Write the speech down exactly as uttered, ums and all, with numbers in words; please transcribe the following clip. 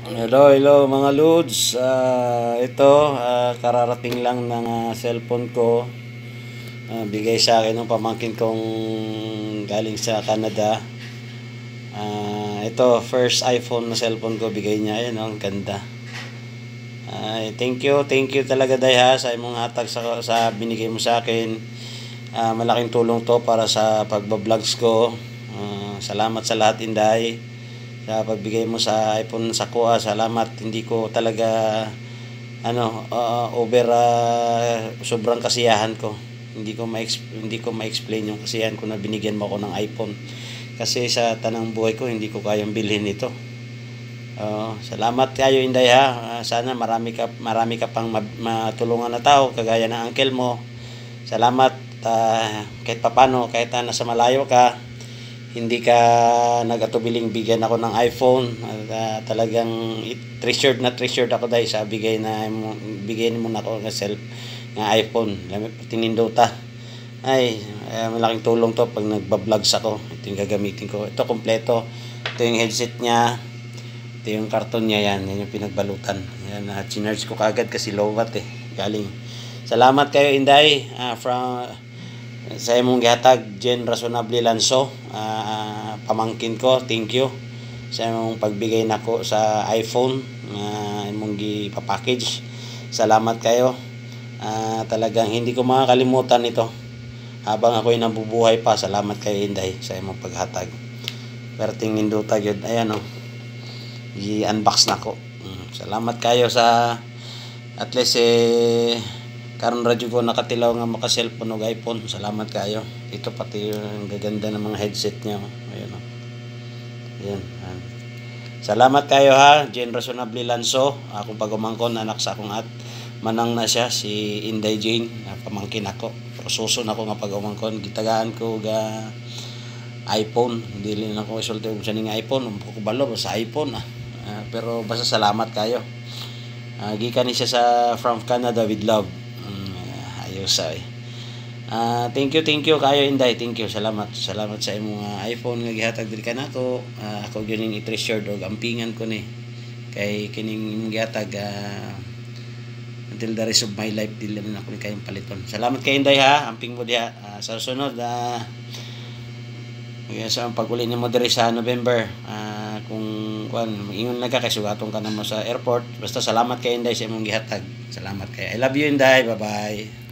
Hello, hello mga Lods. Ah, ito, ah, kararating lang ng ah, cellphone ko. Ah, bigay sa akin ng pamangkin kong galing sa Canada. Ah, ito, first iPhone na cellphone ko, bigay niya. Ayan, oh, ang ganda. Ay, thank you, thank you talaga day ha sa imong hatag sa, sa binigay mo sa akin. Ah, malaking tulong to para sa pagba-vlogs ko. Ah, salamat sa lahat, Inday, sa pagbigay mo sa iPhone sa kuha. Salamat, hindi ko talaga ano uh, over uh, sobrang kasiyahan ko. Hindi ko ma hindi ko ma-explain yung kasiyahan ko na binigyan mo ako ng iPhone. Kasi sa tanang buhay ko hindi ko kayang bilhin ito. Uh, salamat kayo, Inday ha. Uh, sana marami ka marami ka pang matulungan na tao kagaya ng uncle mo. Salamat, uh, kahit papano, kahit na nasa malayo ka, hindi ka nagatubiling bigyan ako ng iPhone. Uh, talagang treasured na treasured ako dahil sa bigay na bigay mo na ako ng self ng iPhone. Tinindota. Ay, uh, malaking tulong to pag nagba-vlogs ako. Ito yung gagamitin ko. Ito kompleto. Ito yung headset niya. Ito yung karton niya, yan. Yan yung pinagbalutan. Yan, uh, chinarge ko kagad kasi low watt eh. Galing. Salamat kayo, Inday. Uh, from sa imong gihatag, Jen Razonable Lanso, uh, pamangkin ko, thank you sa imong pagbigay nako sa iPhone na uh, imong gipapackage. Salamat kayo. Uh, talagang hindi ko makakalimutan ito habang ako'y nabubuhay pa. Salamat kayo, Inday, sa imong paghatag. Perting ninduta gyud. Ayan oh, i-unbox nako. Mm, salamat kayo sa at least eh karon radyo ko nakatilaw nga maka-cellphone o iPhone. Salamat kayo. Ito pati yung gaganda ng mga headset niya. Ayun o. Ayan. Ayan. Salamat kayo ha. Jen Razonable Lanso. Akong pagumangkon, anak sa akong at manang na siya, si Inday Jane. Pamangkin ako. Prosuso na ako nga pagumangkon. Gitagaan ko ga iPhone. Hindi rin ako isulti kung saan nga iPhone. Umpo ko balo sa iPhone. Ah. Uh, pero basta salamat kayo. Uh, gikan ni siya sa From Canada with Love. Ayos ay. Uh, thank you, thank you kayo, Inday. Thank you. Salamat. Salamat sa imong uh, iPhone nga gihatag diri kanako. Uh, ako gyud ning i-treasured og ampingan ko ni. Kay kining imong gihatag uh, until the rest of my life dili man ako ni kayong paliton. Salamat kay Inday ha. Amping mo diha. Uh, sa sunod uh, sa pag-uli nimo diri sa November. Uh, kung kuan ingon na ka kay sugaton ka na mo sa airport. Basta salamat kay Inday sa imong gihatag. Salamat kay. I love you, Inday. Bye-bye.